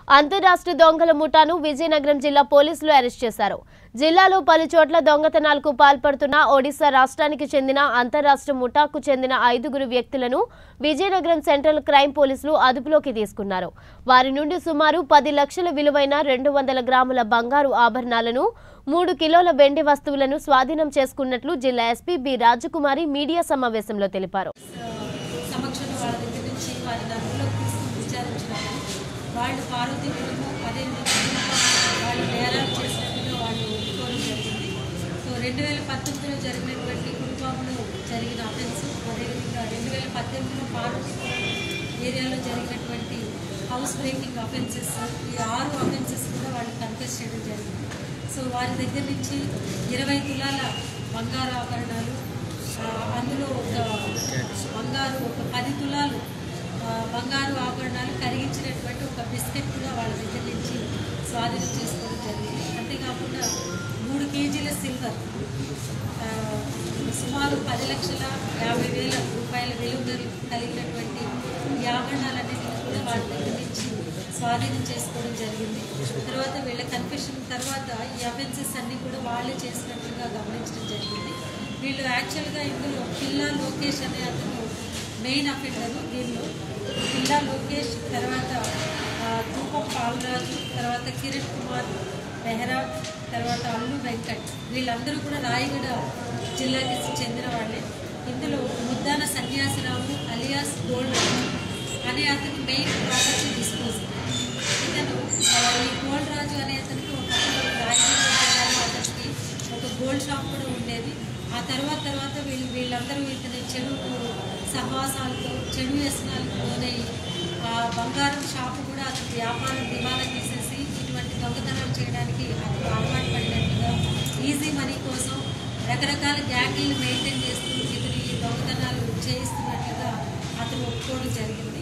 అంతర్రాష్ట్ర దొంగల ముఠాను విజయనగరం జిల్లా పోలీసులు అరెస్ట్ చేశారు. జిల్లాలో పలు చోట్ల దొంగతనాలకు పాల్పడుతున్న ఒడిశా రాష్ట్రానికి చెందిన అంతర్రాష్ట్ర ముఠాకు చెందిన 5 వ్యక్తులను విజయనగరం సెంట్రల్ క్రైమ్ పోలీసులు అదుపులోకి తీసుకున్నారు. వారి నుండి సుమారు 10 లక్షల విలువైన 200 గ్రాముల బంగారు ఆభరణాలను 3 కిలోల వెండి వస్తువులను స్వాధీనం చేసుకున్నట్లు జిల్లా ఎస్పీ బి రాజకుమారి మీడియా సమావేశంలో తెలిపారు. వాళ్ళు పార్వతి కుటుంబం 18 వాళ్ళు నేరాలు చేసినట్టుగా వాళ్ళు ఒప్పుకోవడం జరిగింది. సో 2019లో జరిగినటువంటి కుటుంబంలో జరిగిన అఫెన్స్, అదేవిధంగా 2018లో పార్వతి ఏరియాలో జరిగినటువంటి హౌస్ బ్రేకింగ్ అఫెన్సెస్, ఈ 6 అఫెన్సెస్ కూడా వాళ్ళు కన్ఫెస్ చేయడం జరిగింది. సో వారి దగ్గర నుంచి 20 తులాల బంగారు ఆభరణాలు, అందులో ఒక 10 తులాలు బంగారు ఆభరణాలు కరిగించినటువంటి ఒక బిస్కెట్ కూడా వాళ్ళ దగ్గర నుంచి స్వాధీనం చేసుకోవడం జరిగింది. అంతేకాకుండా 3 కేజీల సిల్వర్, సుమారు 10,50,000 రూపాయల విలువ కలిగినటువంటి ఈ ఆభరణాలన్నింటినీ కూడా వాళ్ళ దగ్గర నుంచి స్వాధీనం చేసుకోవడం జరిగింది. తర్వాత వీళ్ళ కన్ఫెషన్ తర్వాత ఈ అఫెన్సెస్ అన్నీ కూడా వాళ్ళే చేసినట్లుగా గమనించడం జరిగింది. వీళ్ళు యాక్చువల్గా ఇందులో పిల్లా లోకేష్ అనే అతను మెయిన్ అఫెండరు. దీనిలో పిల్లా లోకేష్, తర్వాత తూపం పాలరాజు, తర్వాత కిరణ్ కుమార్ మెహ్రా, తర్వాత అల్లు వెంకట్, వీళ్ళందరూ కూడా రాయగడ జిల్లాకి చెందిన వాళ్ళే. ఇందులో ముద్దాన సన్యాసిరాము అలియాస్ గోల్డ్ అనే అతను మెయిన్ ప్రాపర్టీ డిస్పోజ్. ఇతను ఈ గోల్డ్ రాజు అనే అతనికి ఒక రాయగడ జిల్లాలో అతనికి ఒక గోల్డ్ షాప్ కూడా ఉండేది. ఆ తర్వాత వీళ్ళందరూ ఇతని చెడు సహవాసాలతో, చెడు వ్యసనాలకు లోనై ఆ బంగారం షాపు కూడా అతని వ్యాపారం దివాలా తీసేసి ఇటువంటి దొంగతనాలు చేయడానికి అతను అలవాటు పడినట్టుగా, ఈజీ మనీ కోసం రకరకాల గ్యాంగ్లను మెయింటైన్ చేస్తూ ఇతని దొంగతనాలు చేయిస్తున్నట్లుగా అతను ఒప్పుకోవడం జరిగింది.